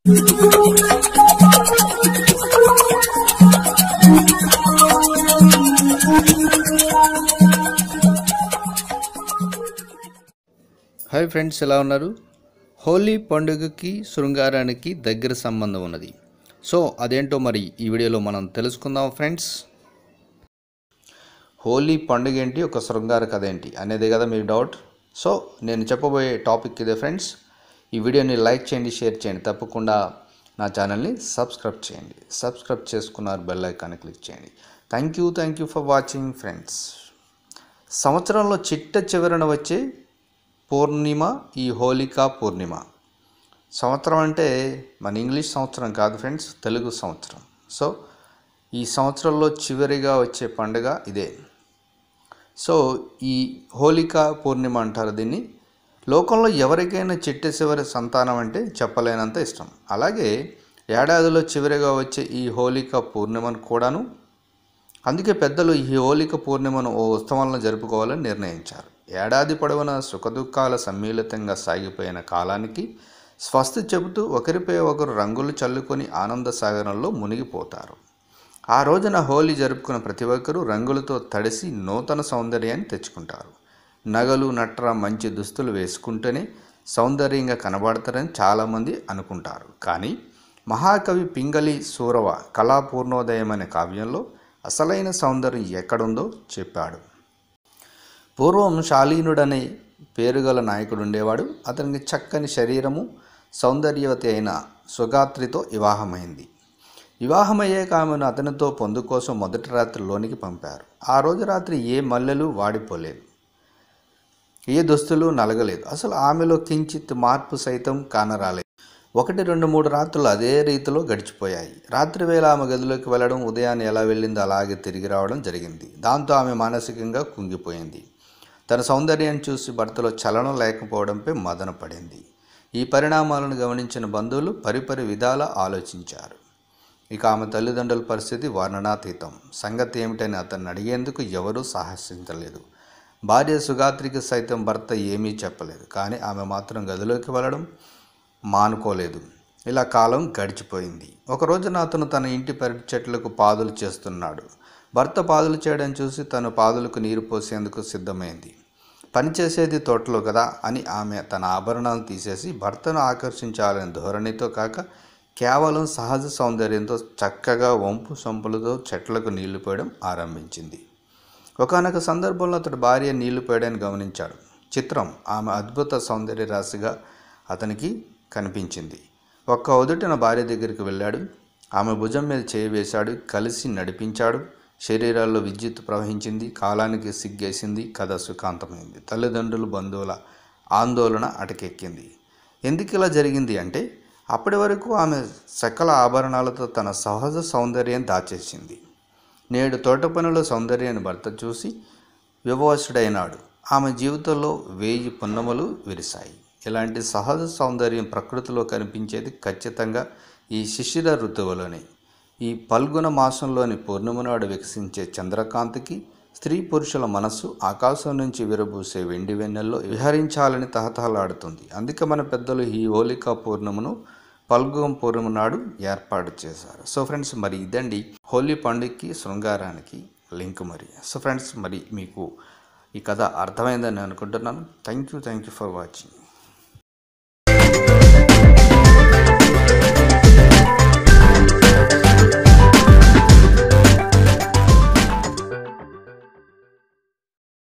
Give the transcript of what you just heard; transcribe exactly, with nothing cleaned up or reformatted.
Hi friends, ఎలా ఉన్నారు? హోలీ పండుగకి శృంగారానికి దగ్గర సంబంధం ఉన్నది. సో అదేంటో మరి ఈ వీడియోలో మనం తెలుసుకుందాం ఫ్రెండ్స్. హోలీ పండుగ ఏంటి, ఒక శృంగార కథ ఏంటి అనేదే కదా మీ డౌట్. సో నేను చెప్పబోయే టాపిక్ ఇదే ఫ్రెండ్స్. ఈ వీడియోని లైక్ చేయండి, షేర్ చేయండి, తప్పకుండా నా ఛానల్ని సబ్స్క్రైబ్ చేయండి. సబ్స్క్రైబ్ చేసుకున్నారు, బెల్ ఐకాన్ని క్లిక్ చేయండి. Thank you thank you for watching friends. సంవత్సరంలో చిట్ట చివరన వచ్చే పూర్ణిమ ఈ హోలికా పూర్ణిమ. సంవత్సరం అంటే మన ఇంగ్లీష్ సంవత్సరం కాదు ఫ్రెండ్స్, తెలుగు సంవత్సరం. సో ఈ సంవత్సరంలో చివరిగా వచ్చే పండుగ ఇదే. సో ఈ హోలికా పూర్ణిమ అంటారు దీన్ని. లోకంలో ఎవరికైనా చిట్ట చివరి సంతానం అంటే చెప్పలేనంత ఇష్టం. అలాగే ఏడాదిలో చివరిగా వచ్చే ఈ హోలికా పూర్ణిమను కూడాను. అందుకే పెద్దలు ఈ హోలిక పూర్ణిమను ఓ ఉత్సవంలో జరుపుకోవాలని నిర్ణయించారు. ఏడాది పొడవునా సుఖదుఖాల సమ్మిళితంగా సాగిపోయిన కాలానికి స్వస్తి చెబుతూ ఒకరిపై ఒకరు రంగులు చల్లుకొని ఆనంద సాగరంలో మునిగిపోతారు. ఆ రోజున హోలీ జరుపుకున్న ప్రతి ఒక్కరూ రంగులతో తడిసి నూతన సౌందర్యాన్ని తెచ్చుకుంటారు. నగలు నట్ర మంచి దుస్తులు వేసుకుంటేనే సౌందర్యంగా కనబడతారని చాలామంది అనుకుంటారు. కానీ మహాకవి పింగళి సూరవ కళాపూర్ణోదయం అనే కావ్యంలో అసలైన సౌందర్యం ఎక్కడుందో చెప్పాడు. పూర్వం శాలీనుడనే పేరుగల నాయకుడు ఉండేవాడు. అతనికి చక్కని శరీరము, సౌందర్యవతి అయిన సుగాత్రితో వివాహమైంది. వివాహమయ్యాక ఆమెను అతనితో పొందు కోసం మొదటి రాత్రి లోనికి పంపారు. ఆ రోజు రాత్రి ఏ మల్లెలు వాడిపోలేదు, ఏ దుస్తులు నలగలేదు. అసలు ఆమెలో కించిత్ మార్పు సైతం కానరాలేదు. ఒకటి రెండు మూడు రాత్రులు అదే రీతిలో గడిచిపోయాయి. రాత్రి వేళ ఆమె గదిలోకి వెళ్ళడం, ఉదయాన్నే ఎలా వెళ్ళిందో అలాగే తిరిగి రావడం జరిగింది. దాంతో ఆమె మానసికంగా కుంగిపోయింది. తన సౌందర్యాన్ని చూసి భర్తలో చలనం లేకపోవడంపై మదన పడింది. ఈ పరిణామాలను గమనించిన బంధువులు పరిపరి విధాలా ఆలోచించారు. ఇక ఆమె తల్లిదండ్రుల పరిస్థితి వర్ణనాతీతం. సంగతి ఏమిటని అతన్ని అడిగేందుకు ఎవరూ సాహసించలేదు. భార్య సుగాత్రికి సైతం భర్త ఏమీ చెప్పలేదు. కానీ ఆమె మాత్రం గదిలోకి వెళ్ళడం మానుకోలేదు. ఇలా కాలం గడిచిపోయింది. ఒక రోజున అతను తన ఇంటి పెరటి చెట్లకు పాదులు చేస్తున్నాడు. భర్త పాదులు చేయడం చూసి తను పాదులకు నీరు పోసేందుకు సిద్ధమైంది. పనిచేసేది తోటలో కదా అని ఆమె తన ఆభరణాలను తీసేసి భర్తను ఆకర్షించాలనే ధోరణితో కాక కేవలం సహజ సౌందర్యంతో చక్కగా వంపు సొంపులతో చెట్లకు నీళ్లు పోయడం ఆరంభించింది. ఒకానొక సందర్భంలో అతడు భార్య నీళ్లు పోయడాన్ని గమనించాడు. చిత్రం, ఆమె అద్భుత సౌందర్య రాశిగా అతనికి కనిపించింది. ఒక్క ఉదుటిన భార్య దగ్గరికి వెళ్ళాడు. ఆమె భుజం మీద చేయి వేశాడు. కలిసి నడిపించాడు. శరీరాల్లో విద్యుత్ ప్రవహించింది. కాలానికి సిగ్గేసింది. కథ సుఖాంతమైంది. తల్లిదండ్రులు, బంధువుల ఆందోళన అటకెక్కింది. ఎందుకు ఇలా జరిగింది అంటే, అప్పటి వరకు ఆమె సకల ఆభరణాలతో తన సహజ సౌందర్యం దాచేసింది. నేడు తోట పనుల సౌందర్యాన్ని భర్త చూసి వివశుడైనాడు. ఆమె జీవితంలో వేయి పున్నములు విరిశాయి. ఇలాంటి సహజ సౌందర్యం ప్రకృతిలో కనిపించేది ఖచ్చితంగా ఈ శిశిర ఋతువులోనే. ఈ పల్గుణ మాసంలోని పూర్ణిమ నాడు వికసించే చంద్రకాంతికి స్త్రీ పురుషుల మనస్సు ఆకాశం నుంచి విరబూసే వెండి వెన్నెల్లో విహరించాలని తహతహలాడుతుంది. అందుకే మన పెద్దలు ఈ హోలికా పూర్ణిమను పల్గుణ పూర్ణిమ నాడు ఏర్పాటు చేశారు. సో ఫ్రెండ్స్, మరి ఇదండి హోలీ పండుగకి శృంగారానికి లింక్. మరి సో ఫ్రెండ్స్, మరి మీకు ఈ కథ అర్థమైందని అనుకుంటున్నాను. Thank you thank you for watching.